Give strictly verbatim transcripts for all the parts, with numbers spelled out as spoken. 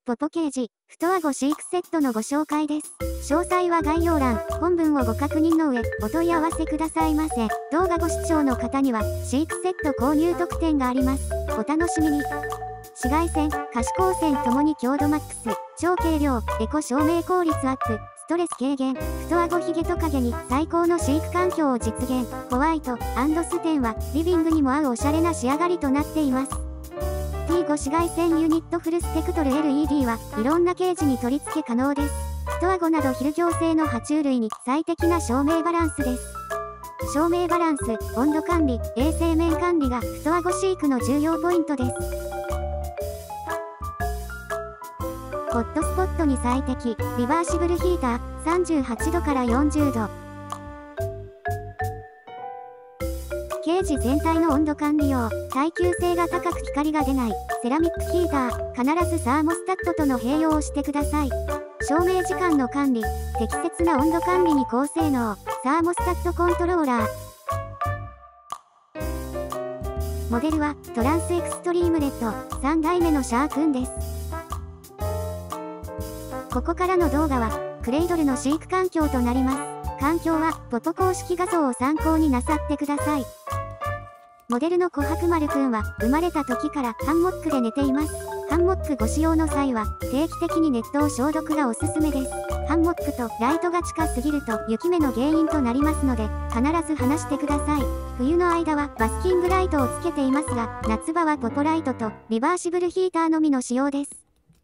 ポポケージ、太あご飼育セットのご紹介です。詳細は概要欄、本文をご確認の上、お問い合わせくださいませ。動画ご視聴の方には、飼育セット購入特典があります。お楽しみに。紫外線、可視光線ともに強度マックス、超軽量、エコ照明効率アップ、ストレス軽減、太あごヒゲトカゲに最高の飼育環境を実現。ホワイト&ステンは、リビングにも合うおしゃれな仕上がりとなっています。ティーご 紫外線ユニットフルスペクトル エルイーディー はいろんなケージに取り付け可能です。太あごなど昼行性の爬虫類に最適な照明バランスです。照明バランス、温度管理、衛生面管理が太あご飼育の重要ポイントです。ホットスポットに最適、リバーシブルヒーター、さんじゅうはちどからよんじゅうど。ケージ全体の温度管理用、耐久性が高く光が出ない、セラミックヒーター、必ずサーモスタットとの併用をしてください。照明時間の管理、適切な温度管理に高性能、サーモスタットコントローラー。モデルは、トランスエクストリームレッド、さんだいめのシャークンです。ここからの動画は、クレイドルの飼育環境となります。環境は、ポポ公式画像を参考になさってください。モデルの琥珀丸くんは、生まれた時からハンモックで寝ています。ハンモックご使用の際は、定期的に熱湯消毒がおすすめです。ハンモックとライトが近すぎると雪目の原因となりますので、必ず離してください。冬の間はバスキングライトをつけていますが、夏場はポポライトとリバーシブルヒーターのみの使用です。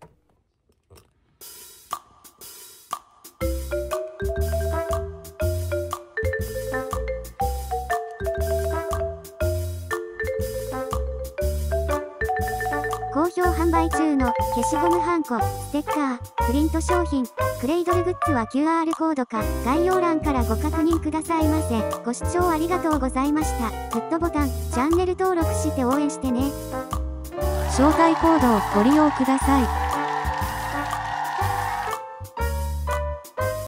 好評販売中の消しゴムはんこ、ステッカー、プリント商品、クレイドルグッズは キューアール コードか概要欄からご確認くださいませ。ご視聴ありがとうございました。グッドボタン、チャンネル登録して応援してね。 招待コードをご利用ください。